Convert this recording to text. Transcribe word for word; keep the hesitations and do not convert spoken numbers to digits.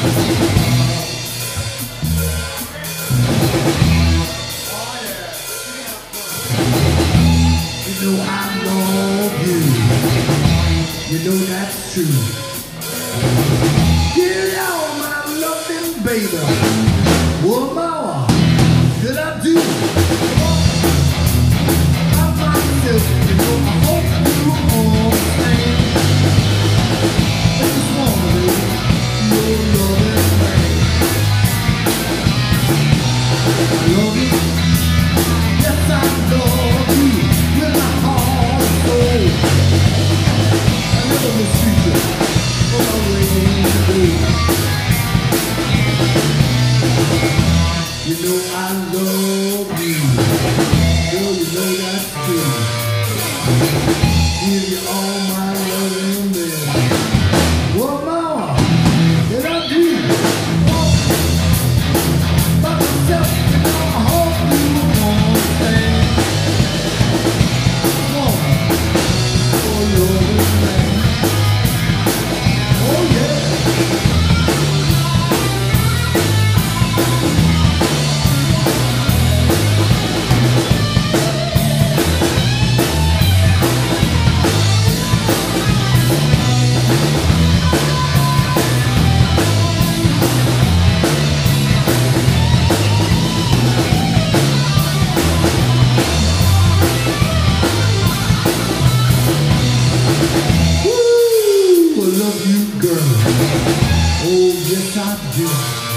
You know I love you. You know that's true. Give it all my loving baby. What more did I do? I myself, you know, I hope you understand. I just wanna be your loving man. I love you. Yes, I love you. With my heart and soul. I never mistreat you. For my rainy day. You know I love you. Girl, you know that's true. Give you all my loving baby. What more did I do? By myself, you know I hope you understand. Woman, oh loving man. Oh yeah. I love you, girl. Oh, yes, I do.